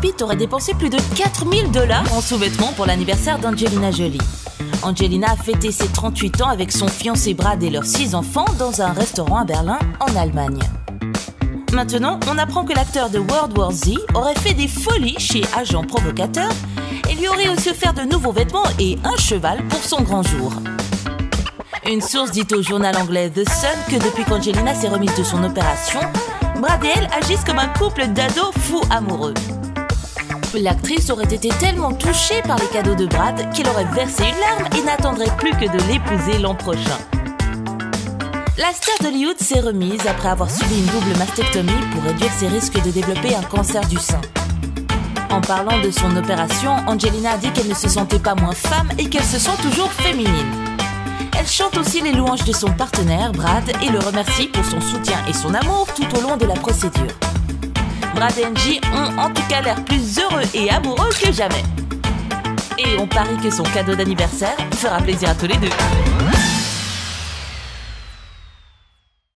Pitt aurait dépensé plus de 4 000 $ en sous-vêtements pour l'anniversaire d'Angelina Jolie. Angelina a fêté ses 38 ans avec son fiancé Brad et leurs 6 enfants dans un restaurant à Berlin, en Allemagne. Maintenant, on apprend que l'acteur de World War Z aurait fait des folies chez Agent Provocateur et lui aurait aussi offert de nouveaux vêtements et un cheval pour son grand jour. Une source dit au journal anglais The Sun que depuis qu'Angelina s'est remise de son opération, Brad et elle agissent comme un couple d'ados fous amoureux. L'actrice aurait été tellement touchée par les cadeaux de Brad qu'elle aurait versé une larme et n'attendrait plus que de l'épouser l'an prochain. La star d'Hollywood s'est remise après avoir subi une double mastectomie pour réduire ses risques de développer un cancer du sein. En parlant de son opération, Angelina a dit qu'elle ne se sentait pas moins femme et qu'elle se sent toujours féminine. Elle chante aussi les louanges de son partenaire, Brad, et le remercie pour son soutien et son amour tout au long de la procédure. Brad et Angie ont en tout cas l'air plus heureux et amoureux que jamais. Et on parie que son cadeau d'anniversaire fera plaisir à tous les deux.